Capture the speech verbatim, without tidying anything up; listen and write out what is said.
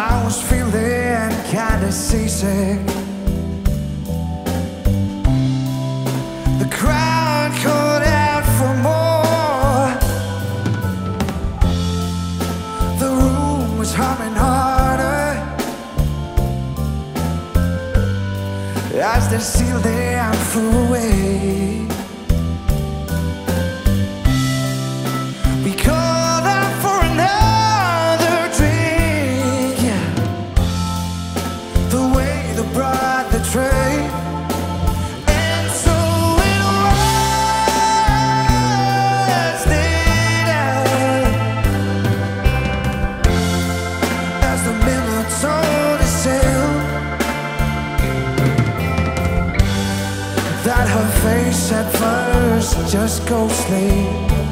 I was feeling kinda seasick. The crowd called out for more. The room was humming harder as they sealed their flew away. We called out for another drink. The way they brought the tray, and so it was later as the miller told his tale, that her face at first just ghostly